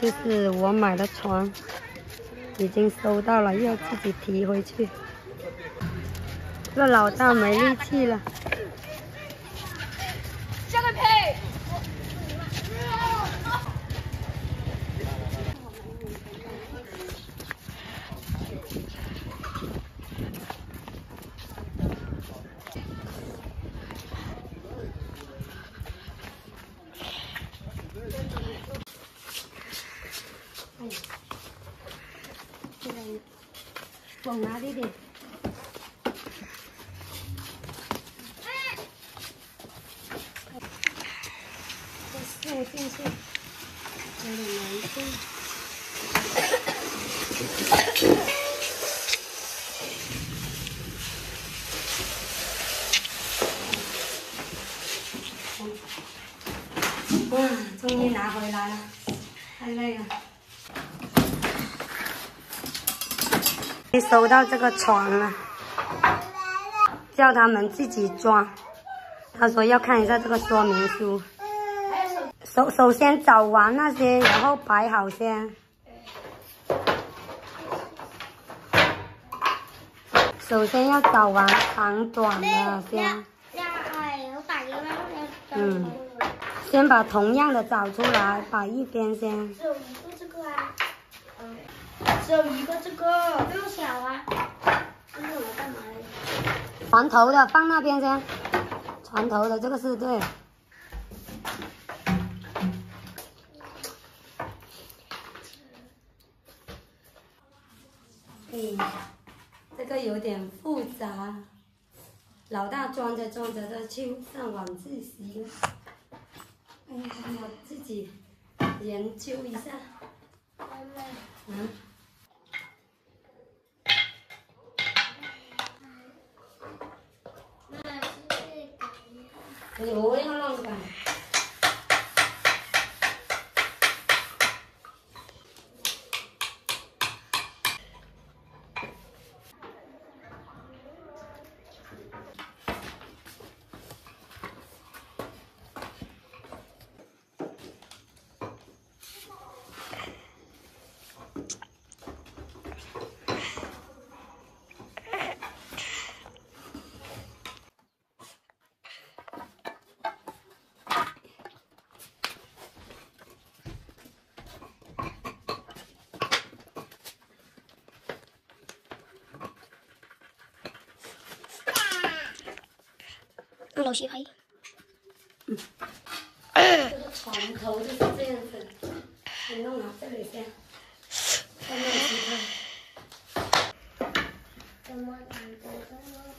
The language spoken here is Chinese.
就是我买的床，已经收到了，要自己提回去。这老大没力气了。 下个屁！ 往哪里的？这竖进去，有点难受。哇，终于拿回来了，太累了。收到这个床了，叫他们自己装。他说要看一下这个说明书。首先找完那些，然后摆好先。首先要找完长短的先。先把同样的找出来，摆一边先。 只有一个这个啊。只有一个这个，这么小啊！这是我干嘛的？ 船头的放那边先，船头的这个是对。这个有点复杂，老大装着装着的去上晚自习了。我自己研究一下。我要乱改。 老师拍。 这个床头就是这样子，你弄好这里先，再弄其他。 怎么感觉